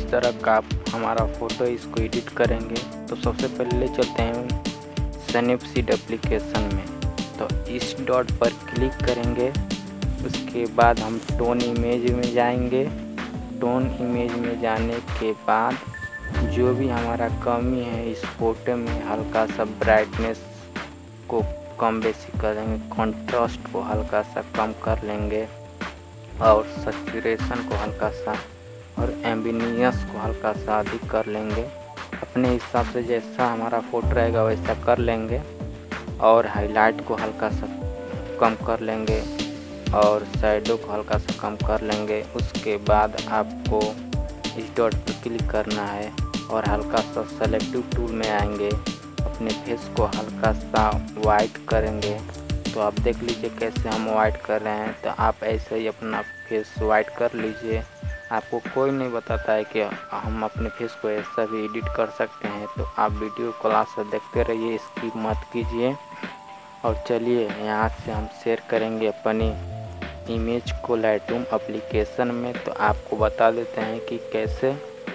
तरह का आप हमारा फ़ोटो इसको एडिट करेंगे तो सबसे पहले चलते हैं स्नैपसीड एप्लीकेशन में। तो इस डॉट पर क्लिक करेंगे, उसके बाद हम टोन इमेज में जाएंगे। टोन इमेज में जाने के बाद जो भी हमारा कमी है इस फोटो में, हल्का सा ब्राइटनेस को कम बेसी कर लेंगे, कॉन्ट्रास्ट को हल्का सा कम कर लेंगे और सैचुरेशन को हल्का सा और एम्बियंस को हल्का सा अधिक कर लेंगे। अपने हिसाब से जैसा हमारा फ़ोटो रहेगा वैसा कर लेंगे और हाईलाइट को हल्का सा कम कर लेंगे और शैडो को हल्का सा कम कर लेंगे। उसके बाद आपको इस डॉट पर क्लिक करना है और हल्का सा सेलेक्टिव टूल में आएंगे, अपने फेस को हल्का सा वाइट करेंगे। तो आप देख लीजिए कैसे हम वाइट कर रहे हैं। तो आप ऐसे ही अपना फेस वाइट कर लीजिए। आपको कोई नहीं बताता है कि हम अपने फेस को ऐसा भी एडिट कर सकते हैं। तो आप वीडियो क्लास से देखते रहिए, स्किप मत कीजिए। और चलिए यहाँ से हम शेयर करेंगे अपनी इमेज को लाइटरूम एप्लीकेशन में। तो आपको बता देते हैं कि कैसे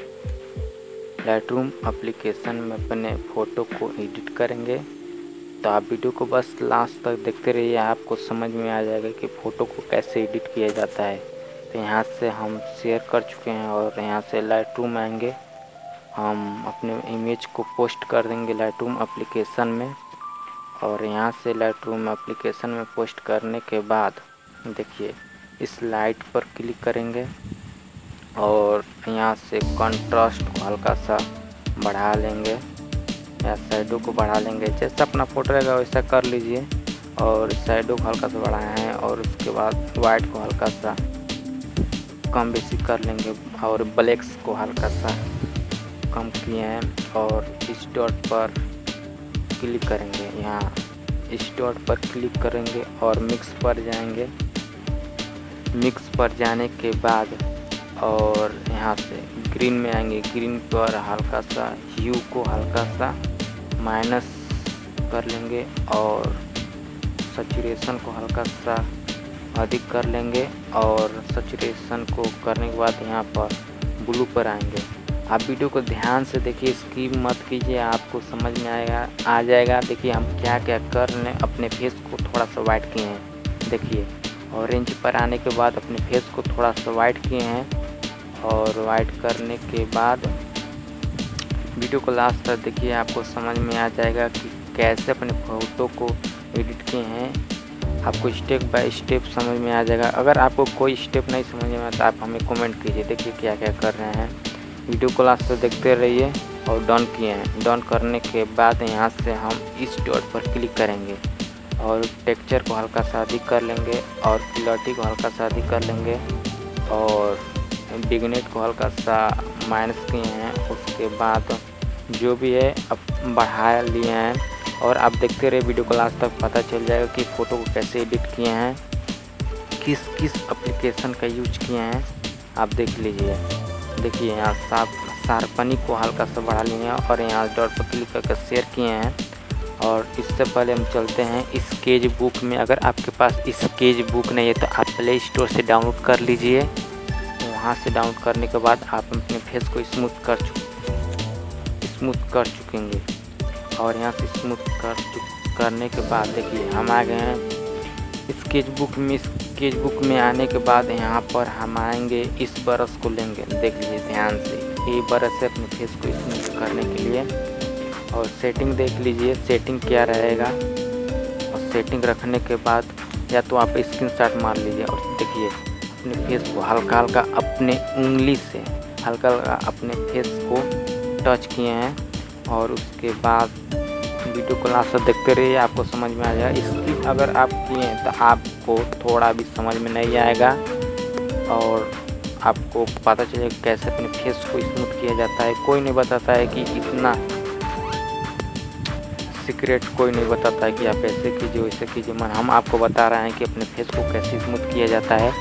लाइटरूम एप्लीकेशन में अपने फ़ोटो को एडिट करेंगे। तो आप वीडियो को बस लास्ट तक देखते रहिए, आपको समझ में आ जाएगा कि फ़ोटो को कैसे एडिट किया जाता है। तो यहाँ से हम शेयर कर चुके हैं और यहाँ से लाइटरूम आएंगे, हम अपने इमेज को पोस्ट कर देंगे लाइटरूम एप्लीकेशन में। और यहाँ से लाइटरूम एप्लीकेशन में पोस्ट करने के बाद देखिए इस लाइट पर क्लिक करेंगे और यहाँ से कंट्रास्ट को हल्का सा बढ़ा लेंगे या शैडो को बढ़ा लेंगे। जैसा अपना फ़ोटो रहेगा वैसा कर लीजिए और शैडो को हल्का सा बढ़ाए हैं और उसके बाद वाइट को हल्का सा कम बेसी कर लेंगे और ब्लैक्स को हल्का सा कम किए हैं। और इस डॉट पर क्लिक करेंगे, यहाँ इस डॉट पर क्लिक करेंगे और मिक्स पर जाएंगे। मिक्स पर जाने के बाद और यहाँ से ग्रीन में आएंगे, ग्रीन पर हल्का सा ह्यू को हल्का सा माइनस कर लेंगे और सैचुरेशन को हल्का सा अधिक कर लेंगे। और सैचुरेशन को करने के बाद यहाँ पर ब्लू पर आएंगे। आप वीडियो को ध्यान से देखिए, स्किप मत कीजिए, आपको समझ में आ जाएगा। देखिए हम क्या क्या कर रहे हैं, अपने फेस को थोड़ा सा वाइट किए हैं। देखिए ऑरेंज पर आने के बाद अपने फेस को थोड़ा सा वाइट किए हैं और वाइट करने के बाद वीडियो को लास्ट तक देखिए, आपको समझ में आ जाएगा कि कैसे अपने फ़ोटो को एडिट किए हैं। आपको स्टेप बाय स्टेप समझ में आ जाएगा। अगर आपको कोई स्टेप नहीं समझ में आता आप हमें कमेंट कीजिए। देखिए क्या क्या कर रहे हैं, वीडियो को लास्ट तक देखते रहिए। और डन किए हैं। डन करने के बाद यहाँ से हम इस डॉट पर क्लिक करेंगे और टेक्सचर को हल्का सा अधिक कर लेंगे और क्लैरिटी को हल्का सा अधिक कर लेंगे और बिगनेट को हल्का सा माइनस किए हैं। उसके बाद जो भी है अब बढ़ा लिए हैं और आप देखते रहे वीडियो को लास्ट तक, पता चल जाएगा कि फ़ोटो को कैसे एडिट किए हैं, किस किस एप्लीकेशन का यूज किए हैं। आप देख लीजिए। देखिए यहाँ शार्पनी को हल्का सा बढ़ा लिए हैं और यहाँ डॉट पर क्लिक करके शेयर किए हैं। और इससे पहले हम चलते हैं स्केच बुक में। अगर आपके पास स्केच बुक नहीं है तो आप प्ले स्टोर से डाउनलोड कर लीजिए। वहाँ से डाउनलोड करने के बाद आप अपने फेस को स्मूथ कर चुकेंगे और यहाँ से स्मूथ करने के बाद देखिए हम आ गए हैं स्केच बुक में। स्केच बुक में आने के बाद यहाँ पर हम आएंगे, इस ब्रश को लेंगे। देख लीजिए ध्यान से, ये ब्रश है अपने फेस को स्मूथ करने के लिए। और सेटिंग देख लीजिए सेटिंग क्या रहेगा। और सेटिंग रखने के बाद या तो आप स्क्रीनशॉट मार लीजिए और देखिए अपने फेस को हल्का हल्का अपने उंगली से हल्का हल्का अपने फेस को टच किए हैं। और उसके बाद वीडियो को लास्ट तक देखते रहिए, आपको समझ में आ जाएगा। स्किप अगर आप किए हैं तो आपको थोड़ा भी समझ में नहीं आएगा और आपको पता चलेगा कैसे अपने फेस को स्मूथ किया जाता है। कोई नहीं बताता है कि इतना सीक्रेट, कोई नहीं बताता है कि आप ऐसे कीजिए वैसे कीजिए। हम आपको बता रहे हैं कि अपने फेस को कैसे स्मूथ किया जाता है।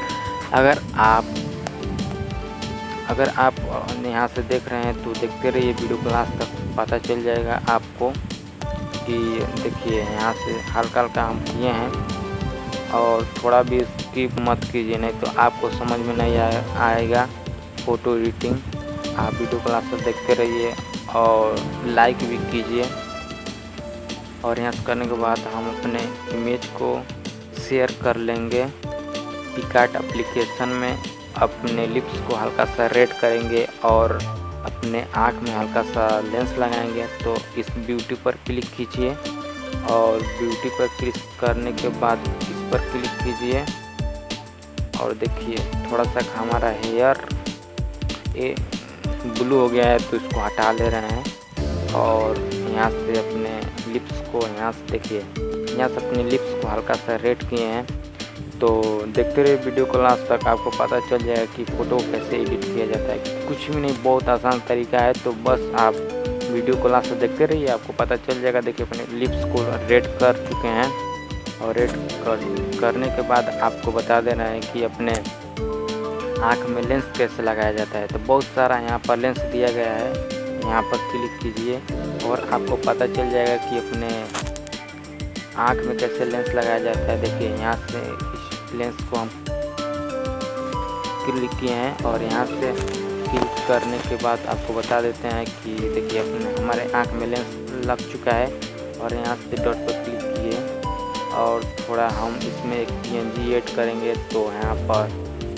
अगर आप यहाँ से देख रहे हैं तो देखते रहिए वीडियो को लास्ट तक, पता चल जाएगा आपको कि देखिए यहाँ से हल्का हल्का हम किए हैं और थोड़ा भी स्किप मत कीजिए, नहीं तो आपको समझ में नहीं आएगा फ़ोटो एडिटिंग। आप वीडियो को लास्ट तक देखते रहिए और लाइक भी कीजिए। और यहाँ से करने के बाद हम अपने इमेज को शेयर कर लेंगे पिकआर्ट एप्लीकेशन में। अपने लिप्स को हल्का सा रेड करेंगे और अपने आँख में हल्का सा लेंस लगाएंगे। तो इस ब्यूटी पर क्लिक कीजिए और ब्यूटी पर क्लिक करने के बाद इस पर क्लिक कीजिए और देखिए थोड़ा सा हमारा हेयर ये ब्लू हो गया है, तो इसको हटा ले रहे हैं। और यहाँ से अपने लिप्स को यहाँ से देखिए, यहाँ से अपने लिप्स को हल्का सा रेड किए हैं। तो देखते रहिए वीडियो को लास्ट तक, आपको पता चल जाएगा कि फ़ोटो कैसे एडिट किया जाता है। कुछ भी नहीं, बहुत आसान तरीका है। तो बस आप वीडियो को लास्ट तक देखते रहिए, आपको पता चल जाएगा। देखिए अपने लिप्स को रेड कर चुके हैं और रेड करने के बाद आपको बता देना है कि अपने आँख में लेंस कैसे लगाया जाता है। तो बहुत सारा यहाँ पर लेंस दिया गया है, यहाँ पर क्लिक कीजिए और आपको पता चल जाएगा कि अपने आँख में कैसे लेंस लगाया जाता है। देखिए यहाँ से इस लेंस को हम क्लिक किए हैं और यहाँ से क्लिक करने के बाद आपको बता देते हैं कि देखिए अपने हमारे आँख में लेंस लग चुका है। और यहाँ से डॉट पर क्लिक किए और थोड़ा हम इसमें एक PNG ऐड करेंगे। तो यहाँ पर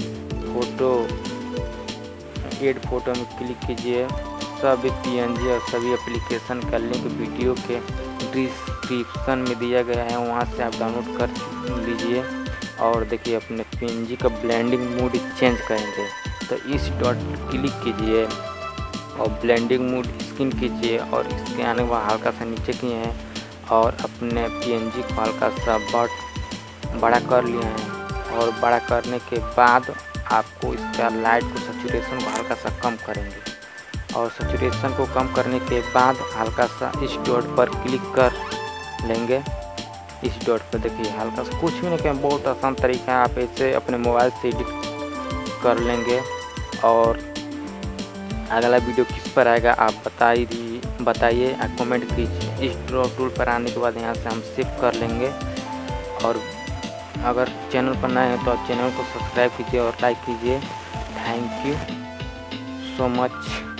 ऐड फोटो में क्लिक कीजिए। सभी PNG और सभी एप्लीकेशन का लिंक वीडियो के डिस्क्रिप्शन में दिया गया है, वहां से आप डाउनलोड कर लीजिए। और देखिए अपने PNG का ब्लेंडिंग मोड चेंज करेंगे। तो इस डॉट क्लिक कीजिए और ब्लेंडिंग मोड स्किन कीजिए और इसके आने के बाद हल्का सा नीचे किए हैं और अपने PNG को हल्का सा बड़ा कर लिए हैं। और बड़ा करने के बाद आपको इसका लाइट को सैचुरेशन को हल्का सा कम करेंगे और सैचुरेशन को कम करने के बाद हल्का सा इस डॉट पर क्लिक कर लेंगे। इस डॉट पर देखिए हल्का सा, कुछ भी नहीं करें, बहुत आसान तरीका है। आप ऐसे अपने मोबाइल से एडिट कर लेंगे। और अगला वीडियो किस पर आएगा आप बताइए, कमेंट कीजिए। इस ड्रॉ टूल पर आने के बाद यहाँ से हम सेव कर लेंगे। और अगर चैनल पर नए हैं तो आप चैनल को सब्सक्राइब कीजिए और लाइक कीजिए। Thank you so much.